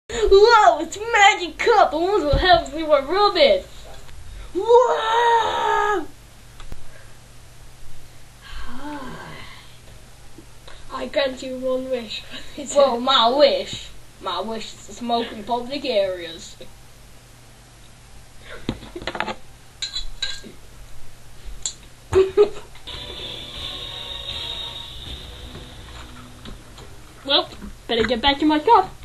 Whoa, it's magic cup. I wonder what happens if I rub it. Whoa! I grant you one wish. Well, my wish is to smoke in public areas. Well, better get back in my cup.